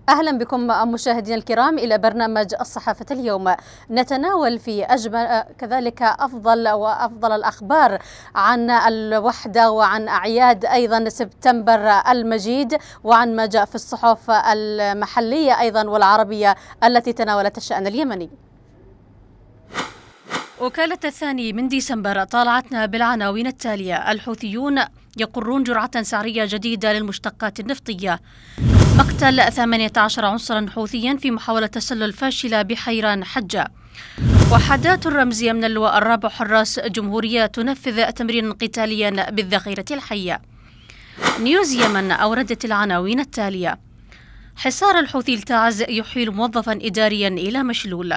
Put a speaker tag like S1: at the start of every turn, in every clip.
S1: أهلا بكم مشاهدينا الكرام إلى برنامج الصحافة اليوم. نتناول في أجمل كذلك أفضل الأخبار عن الوحدة وعن أعياد أيضا سبتمبر المجيد، وعن ما جاء في الصحف المحلية أيضا والعربية التي تناولت الشأن اليمني. وكالة 2 ديسمبر طالعتنا بالعناوين التالية: الحوثيون يقرون جرعة سعرية جديدة للمشتقات النفطية، مقتل 18 عنصرا حوثيا في محاولة تسلل فاشلة بحيران حجة، وحدات رمزية من اللواء الرابع حراس جمهورية تنفذ تمرينا قتاليا بالذخيرة الحية. نيوز يمن أوردت العناوين التالية: حصار الحوثي التعز يحيل موظفا إداريا إلى مشلول،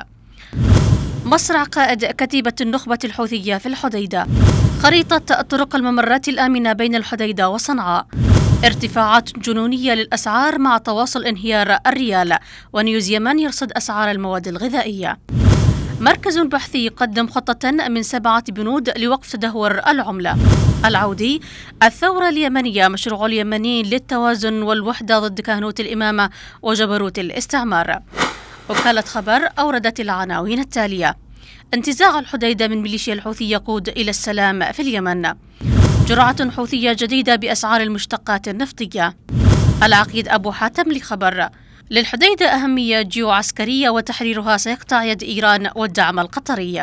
S1: مصرع قائد كتيبة النخبة الحوثية في الحديدة، خريطة طرق الممرات الآمنة بين الحديدة وصنعاء، ارتفاعات جنونية للأسعار مع تواصل انهيار الريال، ونيوز يمن يرصد أسعار المواد الغذائية. مركز بحثي يقدم خطة من 7 بنود لوقف تدهور العملة. العودي: الثورة اليمنية مشروع اليمنيين للتوازن والوحدة ضد كهنوت الإمامة وجبروت الاستعمار. وكالة خبر أوردت العناوين التالية: انتزاع الحديدة من ميليشيا الحوثي يقود إلى السلام في اليمن، جرعة حوثية جديدة بأسعار المشتقات النفطية. العقيد أبو حاتم لخبر: للحديدة أهمية جيوعسكرية وتحريرها سيقطع يد إيران والدعم القطري.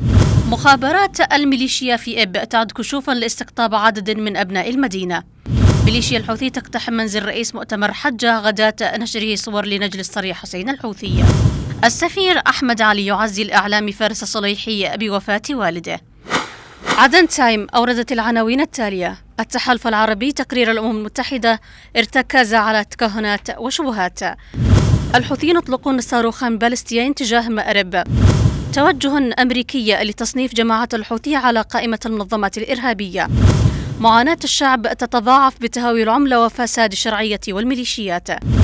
S1: مخابرات الميليشيا في إب تعد كشوفا لاستقطاب عدد من أبناء المدينة. ميليشيا الحوثي تقتحم منزل رئيس مؤتمر حجة غداة نشره صور لنجل الصريح حسين الحوثي. السفير أحمد علي يعزي الإعلامي فارس الصليحي بوفاة والده. عدن تايم أوردت العناوين التالية: التحالف العربي تقرير الأمم المتحدة ارتكز على تكهنات وشبهات، الحوثيين يطلقون صاروخان باليستيين تجاه مأرب، توجه أمريكي لتصنيف جماعة الحوثي على قائمة المنظمات الإرهابية، معاناة الشعب تتضاعف بتهاوي العملة وفساد الشرعية والميليشيات،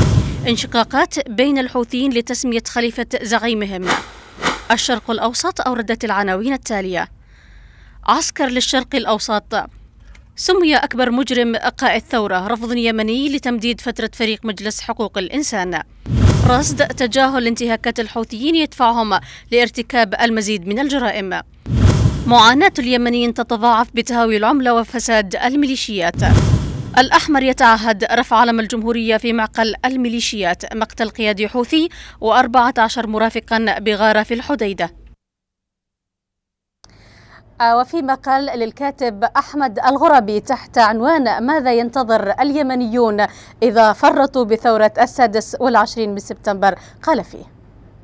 S1: انشقاقات بين الحوثيين لتسمية خليفة زعيمهم. الشرق الأوسط أوردت العناوين التالية: عسكر للشرق الأوسط، سمي أكبر مجرم قائد ثورة، رفض يمني لتمديد فترة فريق مجلس حقوق الإنسان، رصد تجاهل انتهاكات الحوثيين يدفعهم لارتكاب المزيد من الجرائم، معاناة اليمنيين تتضاعف بتهاوي العملة وفساد الميليشيات. الأحمر يتعهد رفع علم الجمهورية في معقل الميليشيات، مقتل قيادي حوثي و14 مرافقا بغارة في الحديدة. وفي مقال للكاتب أحمد الغربي تحت عنوان: ماذا ينتظر اليمنيون إذا فرطوا بثورة 26 من سبتمبر، قال فيه: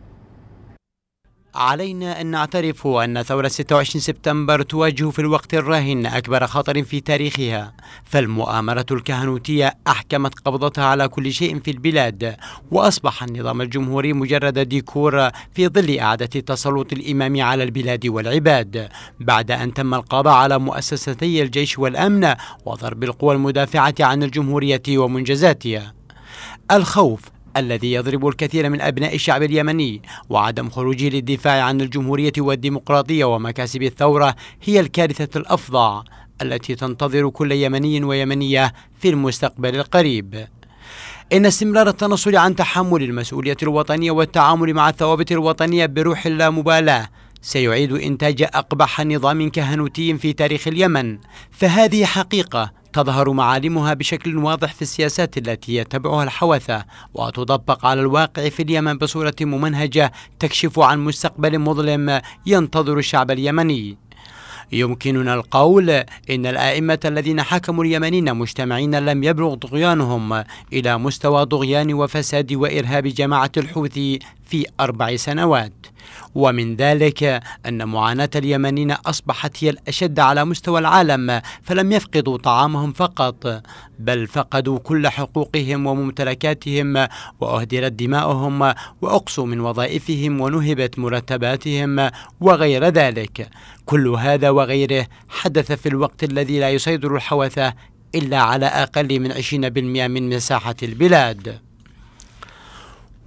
S2: علينا أن نعترف أن ثورة 26 سبتمبر تواجه في الوقت الراهن أكبر خطر في تاريخها، فالمؤامرة الكهنوتية أحكمت قبضتها على كل شيء في البلاد، وأصبح النظام الجمهوري مجرد ديكور في ظل إعادة تسلط الإمام على البلاد والعباد، بعد أن تم القضاء على مؤسستي الجيش والأمن وضرب القوى المدافعة عن الجمهورية ومنجزاتها. الخوف الذي يضرب الكثير من أبناء الشعب اليمني وعدم خروجه للدفاع عن الجمهورية والديمقراطية ومكاسب الثورة هي الكارثة الأفظع التي تنتظر كل يمني ويمنية في المستقبل القريب. إن استمرار التنصل عن تحمل المسؤولية الوطنية والتعامل مع الثوابت الوطنية بروح اللامبالاة سيعيد إنتاج أقبح نظام كهنوتي في تاريخ اليمن، فهذه حقيقة تظهر معالمها بشكل واضح في السياسات التي يتبعها الحوثة، وتطبق على الواقع في اليمن بصورة ممنهجة تكشف عن مستقبل مظلم ينتظر الشعب اليمني. يمكننا القول إن الآئمة الذين حكموا اليمنيين مجتمعين لم يبلغ طغيانهم إلى مستوى طغيان وفساد وإرهاب جماعة الحوثي في 4 سنوات، ومن ذلك أن معاناة اليمنيين أصبحت هي الأشد على مستوى العالم، فلم يفقدوا طعامهم فقط بل فقدوا كل حقوقهم وممتلكاتهم، وأهدرت دماؤهم وأقصوا من وظائفهم ونهبت مرتباتهم وغير ذلك. كل هذا وغيره حدث في الوقت الذي لا يسيطر الحوثة إلا على أقل من 20% من مساحة البلاد.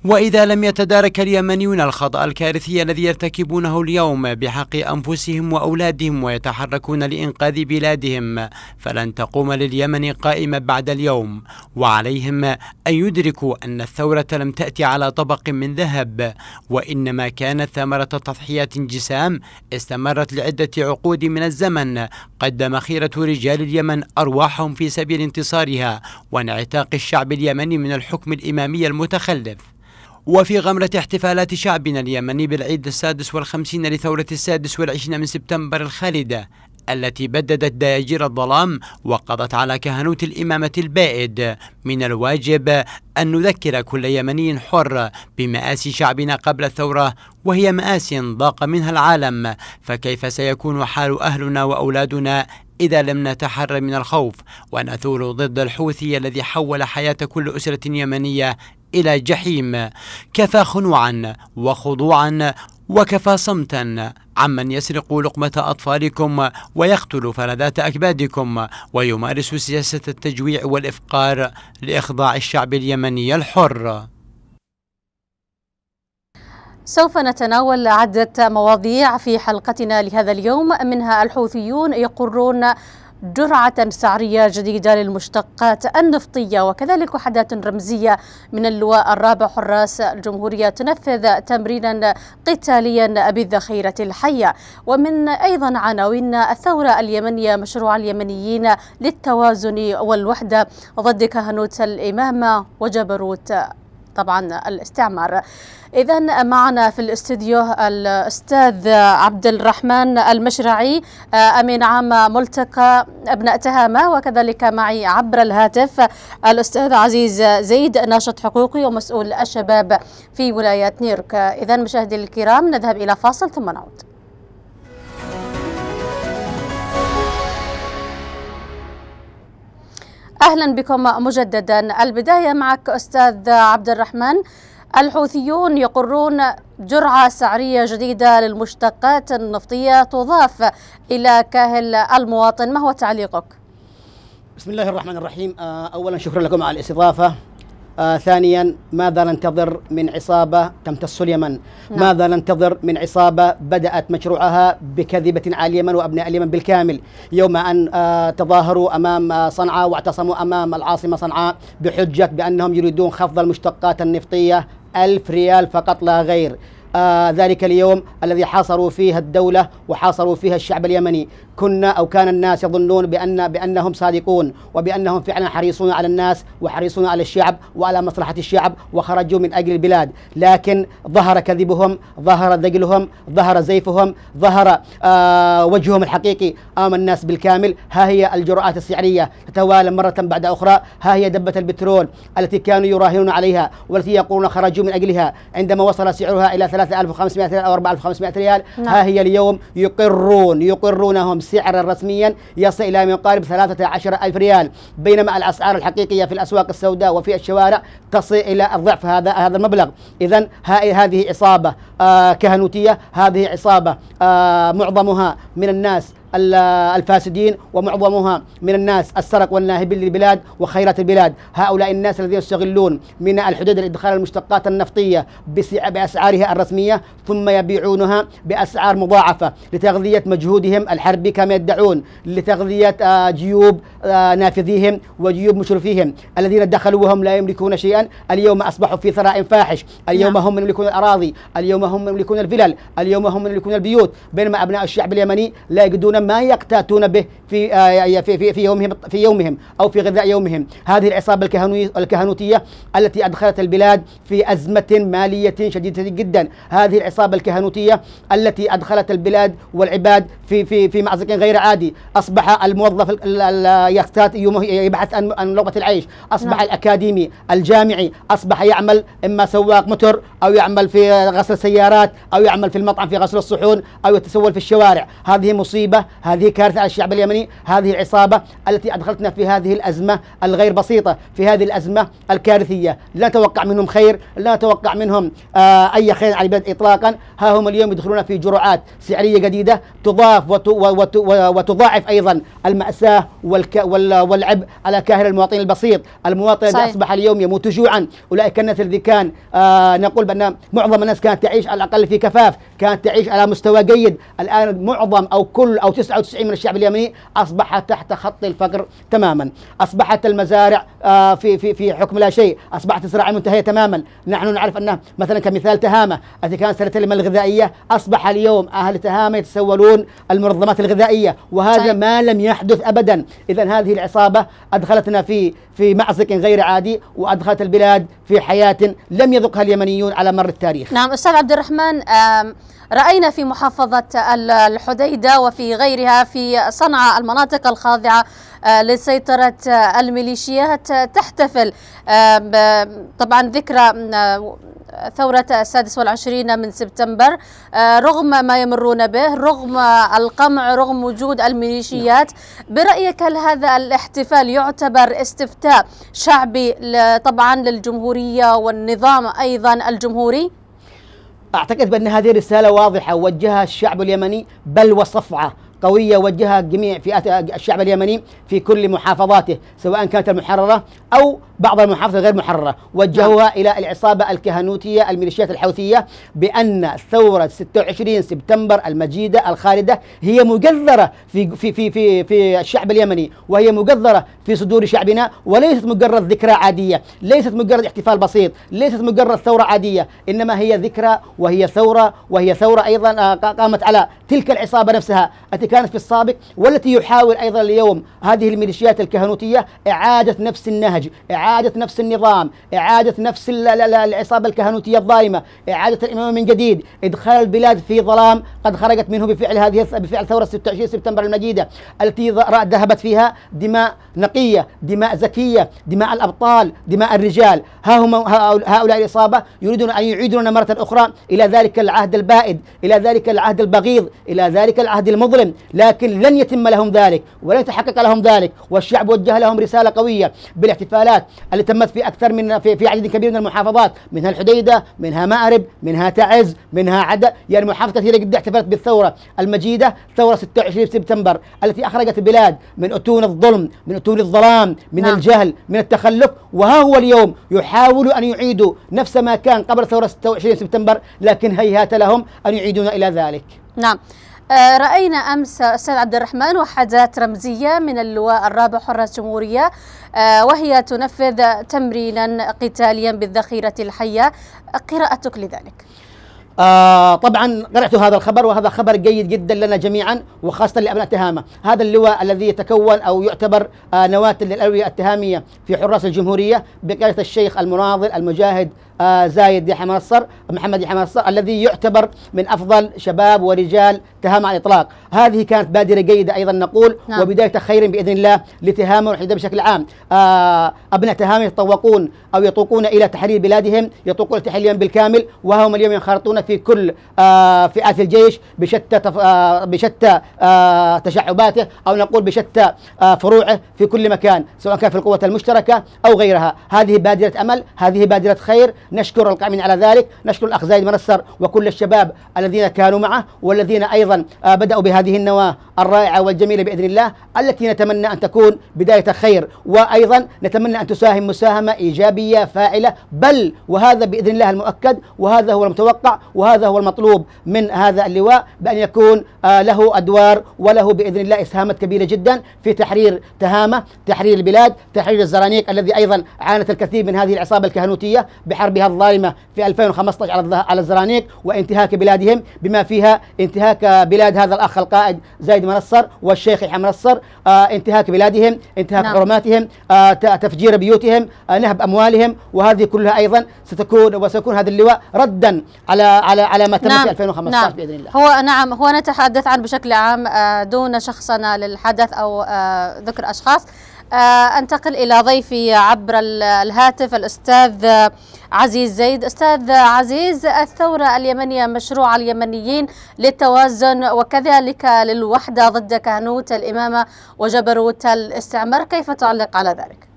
S2: وإذا لم يتدارك اليمنيون الخطأ الكارثي الذي يرتكبونه اليوم بحق أنفسهم وأولادهم ويتحركون لإنقاذ بلادهم، فلن تقوم لليمن قائمة بعد اليوم، وعليهم أن يدركوا أن الثورة لم تأتي على طبق من ذهب، وإنما كانت ثمرة تضحيات جسام استمرت لعدة عقود من الزمن، قدم خيرة رجال اليمن أرواحهم في سبيل انتصارها وانعتاق الشعب اليمني من الحكم الإمامي المتخلف. وفي غمرة احتفالات شعبنا اليمني بالعيد 56 لثورة 26 من سبتمبر الخالدة التي بددت دياجير الظلام وقضت على كهنوت الإمامة البائد، من الواجب أن نذكر كل يمني حر بمآسي شعبنا قبل الثورة، وهي مآسي ضاق منها العالم، فكيف سيكون حال أهلنا وأولادنا إذا لم نتحرر من الخوف ونثور ضد الحوثي الذي حول حياة كل أسرة يمنية إلى جحيم؟ كفى خنوعا وخضوعا وكفى صمتا عمن يسرق لقمة أطفالكم ويقتل فلذات أكبادكم ويمارس سياسة التجويع والإفقار لإخضاع الشعب اليمني الحر.
S1: سوف نتناول عدة مواضيع في حلقتنا لهذا اليوم، منها الحوثيون يقرون جرعة سعرية جديدة للمشتقات النفطية، وكذلك وحدات رمزية من اللواء الرابع حراس الجمهورية تنفذ تمرينا قتاليا بالذخيرة الحية. ومن أيضا عناوين الثورة اليمنية مشروع اليمنيين للتوازن والوحدة ضد كهنوت الإمامة وجبروت طبعا الاستعمار. إذن معنا في الاستوديو الأستاذ عبد الرحمن المشرعي أمين عام ملتقى أبناء تهامة، وكذلك معي عبر الهاتف الأستاذ عزيز زيد ناشط حقوقي ومسؤول الشباب في ولاية نيويورك. إذن مشاهدي الكرام نذهب إلى فاصل ثم نعود. أهلا بكم مجددا. البداية معك أستاذ عبد الرحمن. الحوثيون يقرون جرعة سعرية جديدة للمشتقات النفطية تضاف إلى كاهل المواطن، ما هو تعليقك؟
S3: بسم الله الرحمن الرحيم. أولا شكرا لكم على الاستضافة. ثانيا ماذا ننتظر من عصابة تمتص اليمن؟ ماذا ننتظر من عصابة بدأت مشروعها بكذبة على اليمن وأبناء اليمن بالكامل، يوم أن تظاهروا أمام صنعاء واعتصموا أمام العاصمة صنعاء بحجة بأنهم يريدون خفض المشتقات النفطية 1000 ريال فقط لا غير. ذلك اليوم الذي حاصروا فيه الدولة وحاصروا فيها الشعب اليمني، كان الناس يظنون بأنهم صادقون وبأنهم فعلا حريصون على الناس وحريصون على الشعب وعلى مصلحة الشعب وخرجوا من أجل البلاد، لكن ظهر كذبهم، ظهر ذقلهم، ظهر زيفهم، ظهر وجههم الحقيقي أمام الناس بالكامل. ها هي الجرعات السعرية تتوالى مرة بعد أخرى، ها هي دبة البترول التي كانوا يراهنون عليها والتي يقولون خرجوا من أجلها عندما وصل سعرها إلى 3500 ريال أو 4500 ريال. ها هي اليوم يقرونهم سعرا رسميا يصل إلى من قارب 13,000 ريال، بينما الأسعار الحقيقية في الأسواق السوداء وفي الشوارع تصل إلى ضعف هذا المبلغ. إذن هذه عصابة كهنوتية، هذه عصابة معظمها من الناس الفاسدين ومعظمها من الناس السرق والناهبين للبلاد وخيرات البلاد. هؤلاء الناس الذين يستغلون من الحدود لإدخال المشتقات النفطية بأسعارها الرسمية ثم يبيعونها بأسعار مضاعفة لتغذية مجهودهم الحربي كما يدعون، لتغذية جيوب نافذيهم وجيوب مشرفيهم الذين دخلوا وهم لا يملكون شيئا، اليوم أصبحوا في ثراء فاحش، اليوم هم يملكون الأراضي، اليوم هم يملكون الفلل، اليوم هم يملكون البيوت، بينما أبناء الشعب اليمني لا يجدون ما يقتاتون به في يومهم أو في غذاء يومهم. هذه العصابة الكهنوتية التي أدخلت البلاد في أزمة مالية شديدة جدا، هذه العصابة الكهنوتية التي أدخلت البلاد والعباد في مأزق غير عادي. أصبح الموظف يقتات يبحث عن لقمة العيش، أصبح الأكاديمي الجامعي أصبح يعمل إما سواق موتور أو يعمل في غسل السيارات أو يعمل في المطعم في غسل الصحون أو يتسول في الشوارع. هذه مصيبة، هذه كارثة على الشعب اليمني. هذه العصابة التي أدخلتنا في هذه الأزمة الغير بسيطة، في هذه الأزمة الكارثية. لا نتوقع منهم خير، لا نتوقع منهم أي خير على البلد إطلاقا. ها هم اليوم يدخلون في جرعات سعرية جديدة تضاف وتضاعف أيضا المأساة والعبء على كاهل المواطن البسيط، المواطن الذي أصبح اليوم يموت جوعا. أولئك الناس الذي كان نقول بأن معظم الناس كانت تعيش على الأقل في كفاف، كانت تعيش على مستوى جيد، الآن معظم أو كل أو 99 من الشعب اليمني أصبح تحت خط الفقر تماما. أصبحت المزارع في حكم لا شيء، أصبحت الزراعة منتهية تماما. نحن نعرف أن مثلا كمثال تهامة التي كانت سنة الغذائية، أصبح اليوم أهل تهامة يتسولون المنظمات الغذائية، وهذا ما لم يحدث أبدا. إذا هذه العصابة أدخلتنا في مأزق غير عادي، وأدخلت البلاد في حياة لم يذقها اليمنيون على مر التاريخ.
S1: نعم أستاذ عبد الرحمن، رأينا في محافظة الحديدة وفي غيرها في صنعاء المناطق الخاضعة لسيطرة الميليشيات تحتفل طبعا ذكرى ثورة 26 من سبتمبر، رغم ما يمرون به، رغم القمع، رغم وجود الميليشيات. برأيك هل هذا الاحتفال يعتبر استفتاء شعبي طبعا للجمهورية والنظام أيضا الجمهوري؟
S3: أعتقد بأن هذه رسالة واضحة وجهها الشعب اليمني، بل وصفعة قوية وجهها جميع فئات الشعب اليمني في كل محافظاته، سواء كانت المحررة أو بعض المحافظات غير محررة. وجهوها إلى العصابة الكهنوتية الميليشيات الحوثية بأن ثورة 26 سبتمبر المجيدة الخالدة هي مجذرة في الشعب اليمني، وهي مجذرة في صدور شعبنا، وليست مجرد ذكرى عادية، ليست مجرد احتفال بسيط، ليست مجرد ثورة عادية، إنما هي ذكرى وهي ثورة، وهي ثورة أيضا قامت على تلك العصابة نفسها التي كانت في السابق، والتي يحاول أيضا اليوم هذه الميليشيات الكهنوتية إعادة نفس النهج، إعادة نفس النظام، إعادة نفس العصابة الكهنوتية الظالمة، إعادة الإمامة من جديد، إدخال البلاد في ظلام قد خرجت منه بفعل ثورة 26 سبتمبر المجيدة التي ذهبت فيها دماء نقية، دماء زكية، دماء الأبطال، دماء الرجال. هؤلاء العصابة يريدون أن يعيدون مرة أخرى إلى ذلك العهد البائد، إلى ذلك العهد البغيض، إلى ذلك العهد المظلم، لكن لن يتم لهم ذلك ولن يتحقق لهم ذلك. والشعب وجه لهم رسالة قوية بالاحتفالات اللي تمت في أكثر من في عدد كبير من المحافظات، منها الحديدة، منها مأرب، منها تعز، منها عدن، يعني محافظات كثيرة جدا احتفلت بالثورة المجيدة، ثورة 26 سبتمبر التي أخرجت البلاد من أتون الظلم، من أتون الظلام، من الجهل، من التخلف. وها هو اليوم يحاول أن يعيدوا نفس ما كان قبل ثورة 26 سبتمبر، لكن هيهات لهم أن يعيدون إلى ذلك.
S1: نعم. رأينا أمس أستاذ عبد الرحمن وحدات رمزية من اللواء الرابع حراس جمهورية وهي تنفذ تمرينا قتاليا بالذخيرة الحية، قراءتك لذلك؟
S3: طبعا قرأت هذا الخبر، وهذا خبر جيد جدا لنا جميعا وخاصة لأبناء تهامة. هذا اللواء الذي يتكون أو يعتبر نواة للألوية التهامية في حراس الجمهورية بقيادة الشيخ المناضل المجاهد زايد يحيى منصر، محمد يحيى منصر، الذي يعتبر من أفضل شباب ورجال تهامة على الإطلاق. هذه كانت بادرة جيدة أيضا نقول، وبداية خير بإذن الله لتهامة والحديدة بشكل عام. أبناء تهامة يتطوقون أو يطوقون إلى تحرير بلادهم، يطوقون تحريرهم بالكامل، وهم اليوم ينخرطون في كل فئات الجيش بشتى تشعباته، أو نقول بشتى فروعه في كل مكان، سواء كان في القوة المشتركة أو غيرها. هذه بادرة أمل، هذه بادرة خير، نشكر القائمين على ذلك، نشكر الأخ زايد منصر وكل الشباب الذين كانوا معه والذين أيضا بدأوا بهذه النواة الرائعة والجميلة بإذن الله، التي نتمنى أن تكون بداية خير، وأيضا نتمنى أن تساهم مساهمة إيجابية فاعلة، بل وهذا بإذن الله المؤكد، وهذا هو المتوقع، وهذا هو المطلوب من هذا اللواء، بأن يكون له أدوار وله بإذن الله إسهامات كبيرة جدا في تحرير تهامة، تحرير البلاد، تحرير الزرانيق الذي أيضا عانت الكثير من هذه العصابة الكهنوتية بحربها الظالمة في 2015 على الزرانيق وانتهاك بلادهم، بما فيها انتهاك بلاد هذا الأخ القائد زايد منصر والشيخ يحيى منصر، انتهاك بلادهم، انتهاك حرماتهم، تفجير بيوتهم، نهب أموالهم، وهذه كلها أيضا سيكون هذا اللواء ردا على ما تم في 2015 بإذن الله.
S1: هو نتحدث عن بشكل عام دون شخصنة للحدث أو ذكر أشخاص. أنتقل إلى ضيفي عبر الهاتف الأستاذ عزيز زيد. أستاذ عزيز، الثورة اليمنية مشروع اليمنيين للتوازن وكذلك للوحدة ضد كهنوت الإمامة وجبروت الاستعمار، كيف تعلق على ذلك؟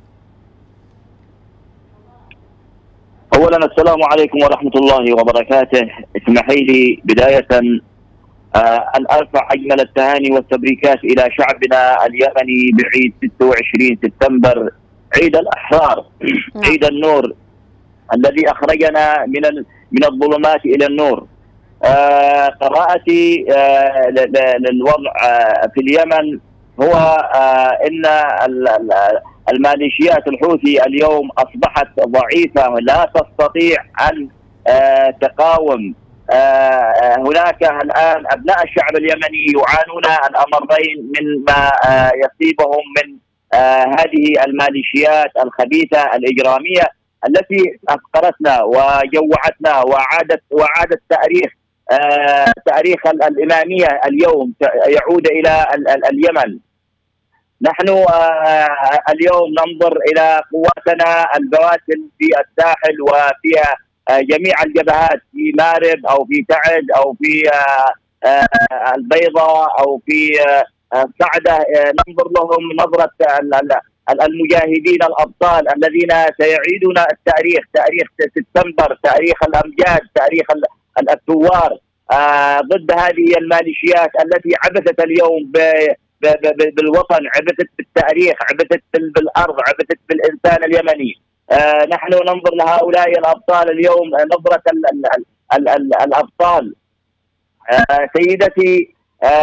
S4: أولا السلام عليكم ورحمة الله وبركاته. اسمحي لي بداية أن أرفع أجمل التهاني والتبريكات إلى شعبنا اليمني بعيد 26 سبتمبر، عيد الأحرار، عيد النور الذي أخرجنا من الظلمات إلى النور. قراءتي للوضع في اليمن هو إن الميليشيات الحوثي اليوم أصبحت ضعيفة، لا تستطيع أن تقاوم. هناك الآن أبناء الشعب اليمني يعانون الأمرين مما يصيبهم من هذه الميليشيات الخبيثة الإجرامية التي أفقرتنا وجوعتنا وعادت تاريخ الإمامية اليوم يعود إلى اليمن. نحن اليوم ننظر إلى قواتنا البواسل في الساحل وفي جميع الجبهات، في مارب أو في تعد أو في البيضاء أو في صعدة، ننظر لهم نظرة المجاهدين الأبطال الذين سيعيدون التاريخ، تاريخ سبتمبر، تاريخ الأمجاد، تاريخ الثوار، ضد هذه الميليشيات التي عبثت اليوم بالوطن، عبثت بالتاريخ، عبثت بالأرض، عبثت بالإنسان اليمني. نحن ننظر لهؤلاء الأبطال اليوم نظرة الأبطال. سيدتي،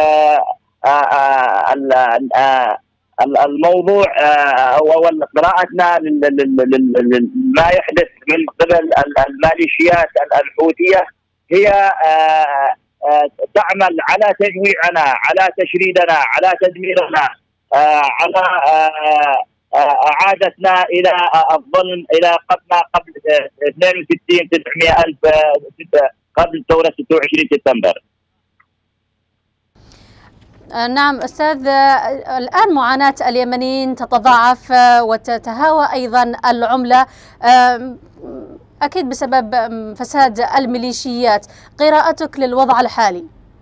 S4: الموضوع أو قراءتنا ما يحدث من قبل الميليشيات الحوثية هي تعمل على تجويعنا، على تشريدنا، على تدميرنا، على أعادتنا إلى الظلم، إلى قبل 62 900 ألف قبل ثورة 26 سبتمبر.
S1: نعم أستاذ، الآن معاناة اليمنيين تتضاعف وتتهاوى أيضا العملة، أكيد بسبب فساد الميليشيات. قراءتك للوضع الحالي؟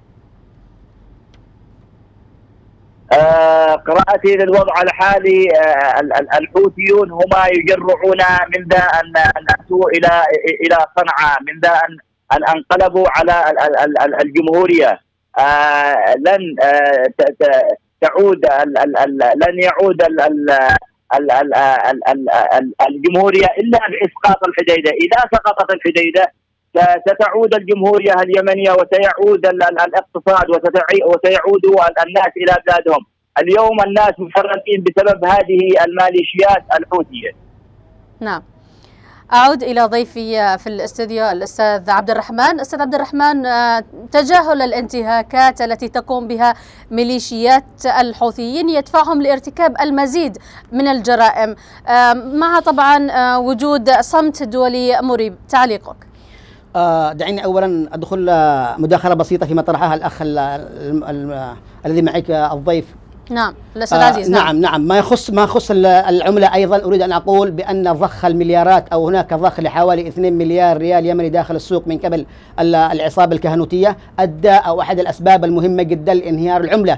S4: قراءتي للوضع الحالي، الحوثيون هما يجرعون من ذا أن أتوا إلى صنعاء، من ذا أن انقلبوا على الجمهورية. لن تعود لن يعود الجمهورية إلا بإسقاط الحديدة. إذا سقطت الحديدة ستعود الجمهورية اليمنية وسيعود الاقتصاد وسيعود الناس إلى بلادهم. اليوم الناس محرقين بسبب هذه الميليشيات الحوثية.
S1: نعم. أعود إلى ضيفي في الاستوديو الأستاذ عبد الرحمن. أستاذ عبد الرحمن، تجاهل الانتهاكات التي تقوم بها ميليشيات الحوثيين يدفعهم لارتكاب المزيد من الجرائم، مع طبعا وجود صمت دولي مريب. تعليقك؟
S3: دعيني أولا أدخل مداخلة بسيطة فيما طرحها الأخ الذي معك الضيف.
S1: نعم الأستاذ عزيز.
S3: نعم ما يخص العملة. أيضا أريد أن أقول بأن ضخ المليارات أو هناك ضخ لحوالي 2 مليار ريال يمني داخل السوق من قبل العصابة الكهنوتية أدى أو أحد الأسباب المهمة جدا لانهيار العملة.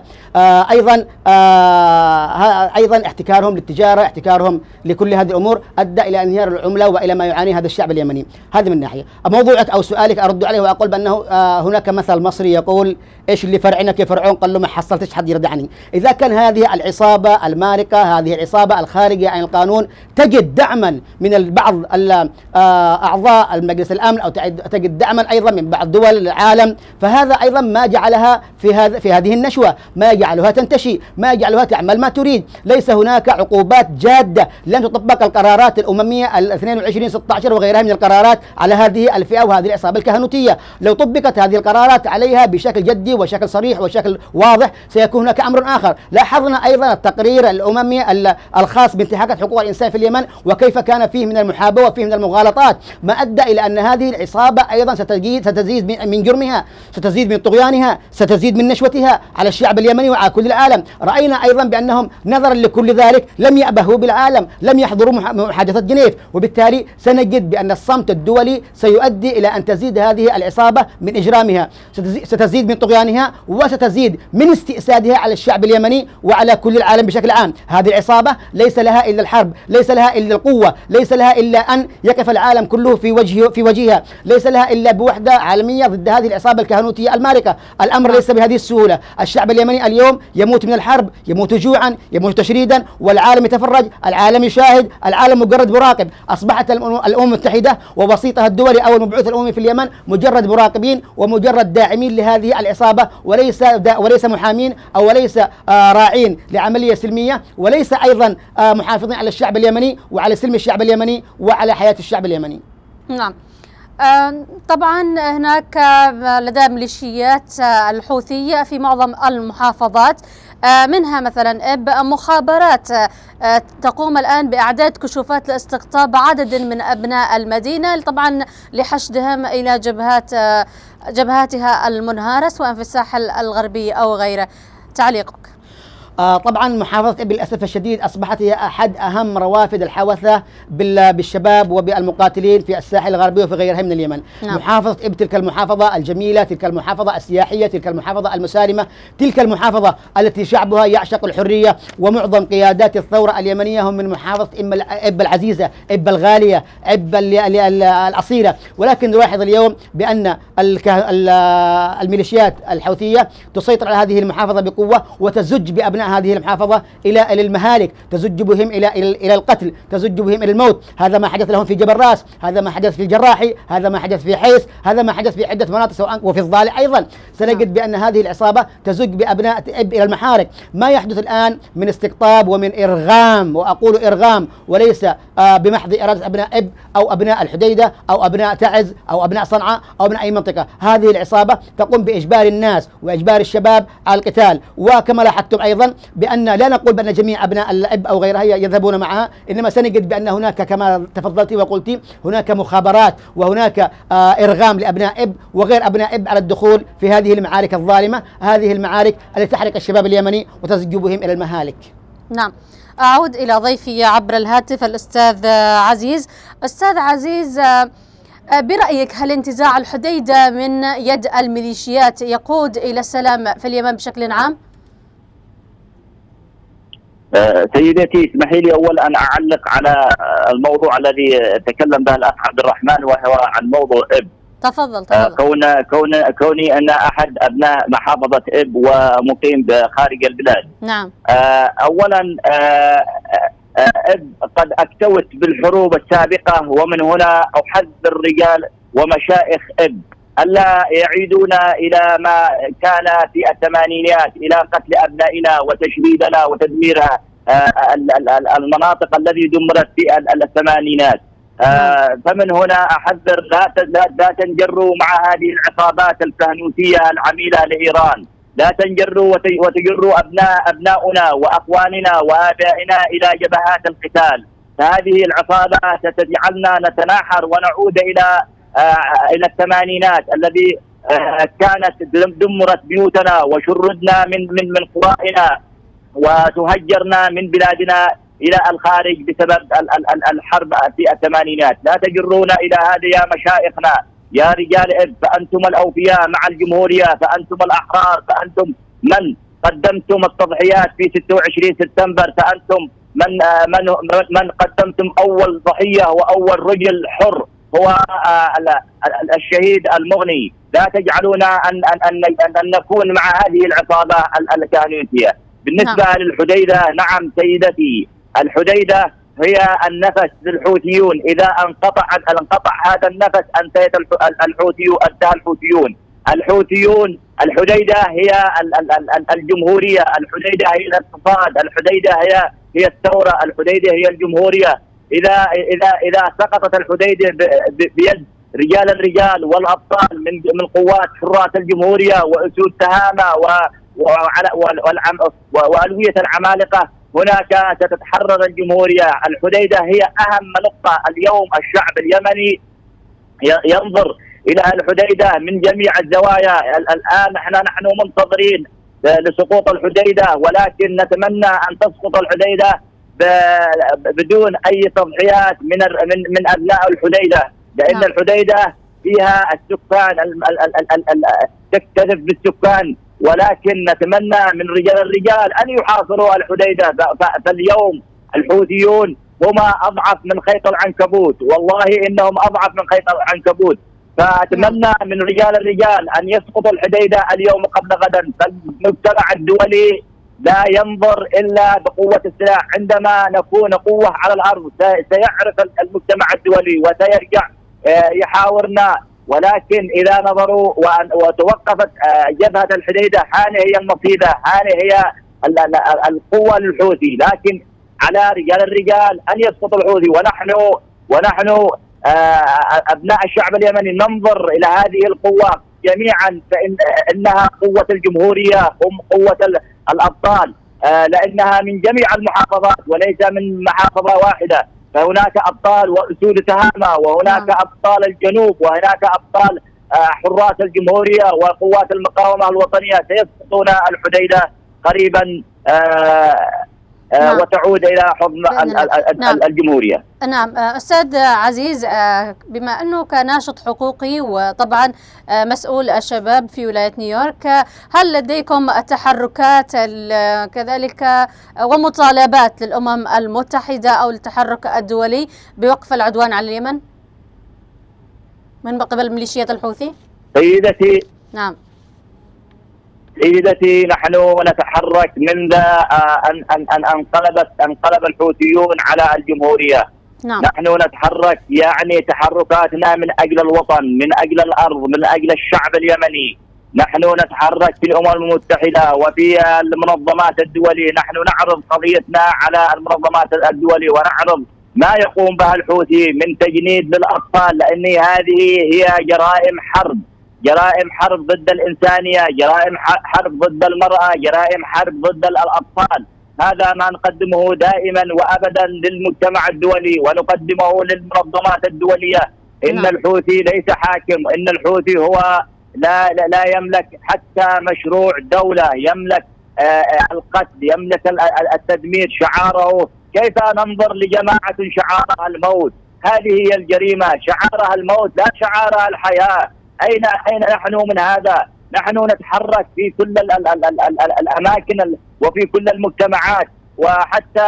S3: أيضا احتكارهم للتجارة، احتكارهم لكل هذه الأمور أدى إلى انهيار العملة وإلى ما يعانيه هذا الشعب اليمني. هذه من ناحية. موضوعك أو سؤالك أرد عليه وأقول بأنه هناك مثل مصري يقول إيش اللي فرعنك يا فرعون؟ قال له ما حصلتش حد يردعني. إذا كان هذه العصابة المارقة، هذه العصابة الخارجة عن القانون تجد دعما من بعض أعضاء المجلس الأمن أو تجد دعما أيضا من بعض دول العالم، فهذا أيضا ما جعلها في هذه النشوة، ما جعلها تنتشي، ما جعلها تعمل ما تريد. ليس هناك عقوبات جادة، لن تطبق القرارات الأممية 22/16 وغيرها من القرارات على هذه الفئة وهذه العصابة الكهنوتية. لو طبقت هذه القرارات عليها بشكل جدي وشكل صريح وشكل واضح سيكون هناك أمر آخر. لاحظنا أيضا التقرير الأممي الخاص بانتهاكات حقوق الإنسان في اليمن وكيف كان فيه من المحاباة وفيه من المغالطات، ما أدى إلى أن هذه العصابة أيضا ستزيد من جرمها، ستزيد من طغيانها، ستزيد من نشوتها على الشعب اليمني وعلى كل العالم. رأينا أيضا بأنهم نظرا لكل ذلك لم يأبهوا بالعالم، لم يحضروا محادثة جنيف، وبالتالي سنجد بأن الصمت الدولي سيؤدي إلى أن تزيد هذه العصابة من إجرامها، ستزيد من طغيانها، وستزيد من استئسادها على الشعب اليمني وعلى كل العالم بشكل عام. هذه العصابة ليس لها إلا الحرب، ليس لها إلا القوة، ليس لها إلا أن يقف العالم كله في وجهها، ليس لها إلا بوحدة عالمية ضد هذه العصابة الكهنوتية المارقة. الأمر ليس بهذه السهولة. الشعب اليمني اليوم يموت من الحرب، يموت جوعا، يموت تشريدا، والعالم يتفرج، العالم يشاهد، العالم مجرد مراقب. أصبحت الأمم المتحدة ووسيطها الدولي أو المبعوث الأممي في اليمن مجرد مراقبين ومجرد داعمين لهذه العصابة، وليس محامين أو وليس راعين لعملية سلمية، وليس أيضا محافظين على الشعب اليمني وعلى سلم الشعب اليمني وعلى حياة الشعب اليمني.
S1: نعم. طبعا هناك لدى ميليشيات الحوثية في معظم المحافظات، منها مثلا إب مخابرات تقوم الآن بإعداد كشوفات لاستقطاب عدد من أبناء المدينة طبعا لحشدهم إلى جبهاتها المنهارة سواء في الساحل الغربي أو غيره. تعليقك؟
S3: طبعا محافظة إب للأسف الشديد أصبحت هي أحد أهم روافد الحوثة بالشباب وبالمقاتلين في الساحل الغربي وفي غيرها من اليمن. نعم. محافظة إب تلك المحافظة الجميلة، تلك المحافظة السياحية، تلك المحافظة المسالمة، تلك المحافظة التي شعبها يعشق الحرية، ومعظم قيادات الثورة اليمنية هم من محافظة إب العزيزة، إب الغالية، إب الأصيلة. ولكن نلاحظ اليوم بأن الميليشيات الحوثية تسيطر على هذه المحافظة بقوة وتزج بأبناء هذه المحافظة إلى المهالك، تزج بهم إلى القتل، تزج بهم إلى الموت. هذا ما حدث لهم في جبل راس، هذا ما حدث في الجراحي، هذا ما حدث في حيس، هذا ما حدث في عدة مناطق سواء وفي الضالع أيضا. سنجد بأن هذه العصابة تزج بأبناء إب إلى المحارق. ما يحدث الآن من استقطاب ومن إرغام، وأقول إرغام وليس بمحض إرادة أبناء إب أو أبناء الحديدة أو أبناء تعز أو أبناء صنعاء أو أبناء أي منطقة. هذه العصابة تقوم بإجبار الناس وإجبار الشباب على القتال. وكما لاحظتم أيضا بأن لا نقول بأن جميع أبناء الإب أو غيرها يذهبون معها، إنما سنجد بأن هناك كما تفضلت وقلت هناك مخابرات وهناك إرغام لأبناء إب وغير أبناء إب على الدخول في هذه المعارك الظالمة، هذه المعارك التي تحرق الشباب اليمني وتزج بهم إلى المهالك.
S1: نعم. أعود إلى ضيفي عبر الهاتف الأستاذ عزيز. أستاذ عزيز، برأيك هل انتزاع الحديدة من يد الميليشيات يقود إلى السلام في اليمن بشكل عام؟
S4: سيدتي اسمحي لي أول أن أعلق على الموضوع الذي تكلم به الأخ عبد الرحمن وهو عن موضوع إب.
S1: تفضل.
S4: كوني أنا أحد أبناء محافظة إب ومقيم خارج البلاد.
S1: نعم.
S4: أولا إب قد أكتوت بالحروب السابقة، ومن هنا أحذر رجال ومشايخ إب ألا يعيدون إلى ما كان في الثمانينات، إلى قتل أبنائنا وتشريدنا وتدمير المناطق التي دمرت في الثمانينات. فمن هنا أحذر لا تنجروا مع هذه العصابات الكهنوتية العميلة لإيران، لا تنجروا وتجروا أبناؤنا وأخواننا وآبائنا إلى جبهات القتال. فهذه العصابات ستجعلنا نتناحر ونعود إلى الثمانينات الذي كانت دمرت بيوتنا وشردنا من قرائنا وتهجرنا من بلادنا إلى الخارج بسبب الحرب في الثمانينات. لا تجرونا إلى هذا يا مشايخنا، يا رجال إب، فأنتم الأوفياء مع الجمهورية، فأنتم الأحرار، فأنتم من قدمتم التضحيات في 26 سبتمبر، فأنتم من قدمتم أول ضحية وأول رجل حر هو الشهيد المغني. لا تجعلونا أن نكون مع هذه العصابة الكهنوتية. بالنسبة للحديدة، نعم سيدتي، الحديدة هي النفس للحوثيون. إذا انقطع هذا النفس انتهى الحوثيون. الحديدة هي الجمهورية، الحديدة هي الاقتصاد، الحديدة هي الثورة، الحديدة هي الجمهورية. إذا سقطت الحديدة بيد الرجال والأبطال من قوات حراس الجمهورية وأسود تهامة وألوية العمالقة، هناك ستتحرر الجمهورية. الحديدة هي أهم نقطة اليوم. الشعب اليمني ينظر إلى الحديدة من جميع الزوايا. الآن نحن منتظرين لسقوط الحديدة، ولكن نتمنى أن تسقط الحديدة بدون أي تضحيات من أبناء الحديدة، لأن الحديدة فيها السكان تكتسب بالسكان، ولكن نتمنى من رجال الرجال أن يحاصروا الحديدة. فاليوم الحوثيون هم أضعف من خيط العنكبوت، والله إنهم أضعف من خيط العنكبوت. فأتمنى من رجال الرجال أن يسقطوا الحديدة اليوم قبل غدا. فالمجتمع الدولي لا ينظر إلا بقوة السلاح. عندما نكون قوة على الأرض سيعرف المجتمع الدولي وسيرجع يحاورنا، ولكن إذا نظروا وتوقفت جبهة الحديدة حان هي المصيبة، حان هي القوة للحوثي. لكن على رجال الرجال أن يسقط الحوثي، ونحن أبناء الشعب اليمني ننظر إلى هذه القوة جميعا، فإنها قوة الجمهورية، قوة الأبطال، لأنها من جميع المحافظات وليس من محافظة واحدة. فهناك أبطال وأسود تهامة، وهناك أبطال الجنوب، وهناك أبطال حراس الجمهورية وقوات المقاومة الوطنية سيسقطون الحديدة قريبا وتعود إلى حضن الجمهورية.
S1: نعم أستاذ عزيز، بما أنه كناشط حقوقي وطبعا مسؤول الشباب في ولاية نيويورك، هل لديكم تحركات كذلك ومطالبات للأمم المتحدة أو التحرك الدولي بوقف العدوان على اليمن من قبل ميليشيات الحوثي؟
S4: سيدتي،
S1: نعم
S4: سيدتي، نحن نتحرك منذ أن انقلب الحوثيون على الجمهورية.
S1: نعم.
S4: نحن نتحرك، يعني تحركاتنا من أجل الوطن، من أجل الأرض، من أجل الشعب اليمني. نحن نتحرك في الأمم المتحدة وفي المنظمات الدولية. نحن نعرض قضيتنا على المنظمات الدولية، ونعرض ما يقوم به الحوثي من تجنيد للأطفال، لأن هذه هي جرائم حرب، جرائم حرب ضد الإنسانية، جرائم حرب ضد المرأة، جرائم حرب ضد الأطفال. هذا ما نقدمه دائما وأبدا للمجتمع الدولي، ونقدمه للمنظمات الدولية. إن الحوثي ليس حاكم، إن الحوثي هو لا يملك حتى مشروع دولة، يملك القتل، يملك التدمير. شعاره، كيف ننظر لجماعة شعارها الموت؟ هذه هي الجريمة، شعارها الموت لا شعارها الحياة. أين نحن من هذا؟ نحن نتحرك في كل الأماكن وفي كل المجتمعات. وحتى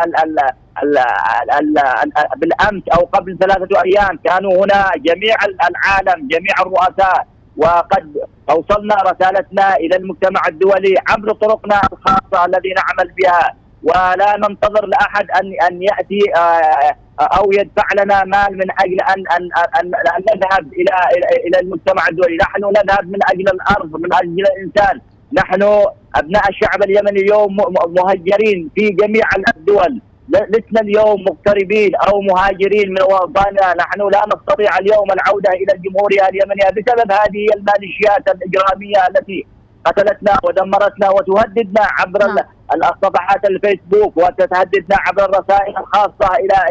S4: بالأمس أو قبل 3 أيام كانوا هنا جميع العالم، جميع الرؤساء، وقد أوصلنا رسالتنا إلى المجتمع الدولي عبر طرقنا الخاصة الذي نعمل بها، ولا ننتظر لأحد أن يأتي أو يدفع لنا مال من أجل أن نذهب إلى المجتمع الدولي. نحن نذهب من أجل الأرض، من أجل الإنسان. نحن أبناء الشعب اليمني اليوم مهجرين في جميع الدول، لسنا اليوم مغتربين أو مهاجرين من وطننا. نحن لا نستطيع اليوم العودة إلى الجمهورية اليمنية بسبب هذه الميليشيات الإجرامية التي قتلتنا ودمرتنا وتهددنا عبر الصفحات الفيسبوك، وتتهددنا عبر الرسائل الخاصة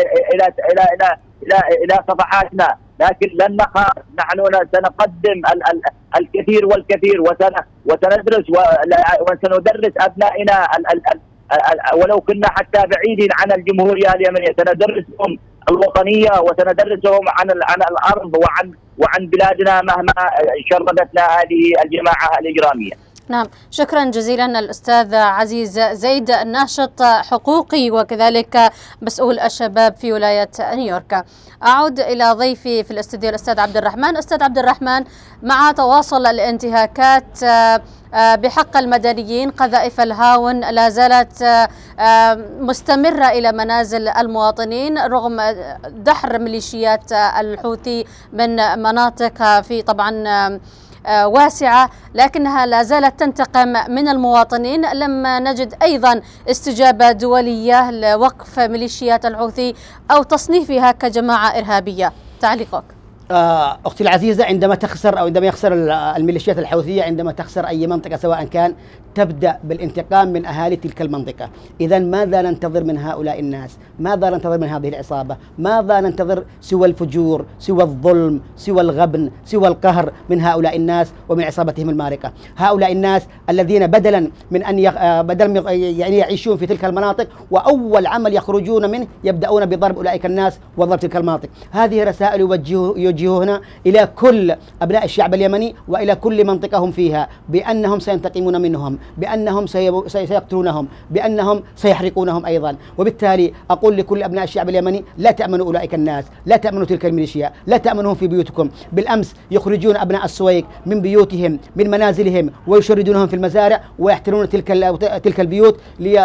S4: إلى صفحاتنا. لكن لن نخاف، نحن سنقدم الكثير والكثير، وسندرس وسندرس أبنائنا ولو كنا حتى بعيدين عن الجمهورية اليمنية، سندرسهم الوطنية، وسندرسهم عن الأرض وعن بلادنا مهما شردتنا هذه الجماعة الإجرامية.
S1: نعم، شكرا جزيلا الأستاذ عزيز زيد، ناشط حقوقي وكذلك مسؤول الشباب في ولاية نيويورك. أعود إلى ضيفي في الاستوديو الأستاذ عبد الرحمن. أستاذ عبد الرحمن، مع تواصل الانتهاكات بحق المدنيين، قذائف الهاون لا زالت مستمرة إلى منازل المواطنين رغم دحر ميليشيات الحوثي من مناطق في طبعا واسعة، لكنها لا زالت تنتقم من المواطنين. لما نجد أيضا استجابة دولية لوقف ميليشيات الحوثي أو تصنيفها كجماعة إرهابية. تعليقك؟
S3: أختي العزيزة، عندما تخسر أو عندما يخسر الميليشيات الحوثية، عندما تخسر أي منطقة سواء كان، تبدأ بالانتقام من أهالي تلك المنطقة. إذا ماذا ننتظر من هؤلاء الناس؟ ماذا ننتظر من هذه العصابة؟ ماذا ننتظر سوى الفجور، سوى الظلم، سوى الغبن، سوى القهر من هؤلاء الناس ومن عصابتهم المارقة؟ هؤلاء الناس الذين بدلا من يعني يعيشون في تلك المناطق، وأول عمل يخرجون منه يبدأون بضرب أولئك الناس وضرب تلك المناطق. هذه رسائل يوجهونها إلى كل أبناء الشعب اليمني وإلى كل منطقة هم فيها، بأنهم سينتقمون منهم، بأنهم سيقتلونهم، بأنهم سيحرقونهم أيضا. وبالتالي أقول لكل أبناء الشعب اليمني: لا تأمنوا أولئك الناس، لا تأمنوا تلك الميليشيا، لا تأمنوهم في بيوتكم. بالأمس يخرجون أبناء السويق من بيوتهم، من منازلهم، ويشردونهم في المزارع، ويحتلون تلك البيوت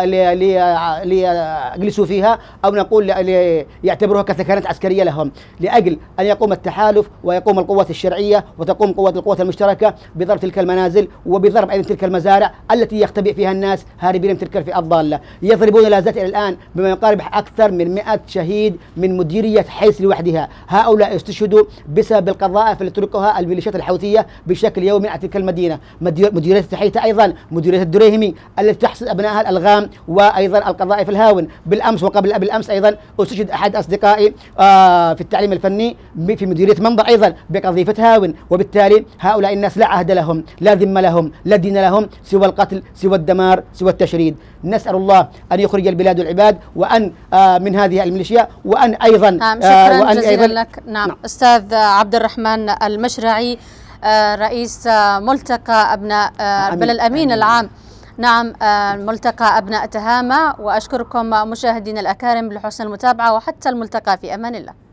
S3: ليجلسوا فيها، أو نقول يعتبروها كثكنات عسكرية لهم، لأجل أن يقوم التحالف ويقوم القوات الشرعية وتقوم القوات المشتركة بضرب تلك المنازل وبضرب أيضا تلك المزارع التي يختبئ فيها الناس هاربين من تلك الفئة الضالة. يضربون لا زالت إلى الآن بما يقارب أكثر من 100 شهيد من مديرية حيس لوحدها. هؤلاء استشهدوا بسبب القذائف التي تطلقها الميليشيات الحوثية بشكل يومي على تلك المدينة. مديرية تحية أيضا، مديرية الدريهمي التي تحصد أبنائها الألغام وأيضا القذائف الهاون. بالأمس وقبل بالأمس أيضا استشهد أحد أصدقائي في التعليم الفني في مديرية منظر أيضا بقذيفة هاون. وبالتالي هؤلاء الناس لا عهد لهم، لا ذمة لهم، لا دين لهم سوى القتل، سوى الدمار، سوى التشريد. نسأل الله أن يخرج البلاد والعباد وأن من هذه الميليشيا، وأن أيضا
S1: شكرا جزيلا لك. نعم أستاذ عبد الرحمن المشرعي، رئيس ملتقى أبناء بل الأمين العام، نعم، ملتقى أبناء تهامة. وأشكركم مشاهدينا الأكارم لحسن المتابعة، وحتى الملتقى في أمان الله.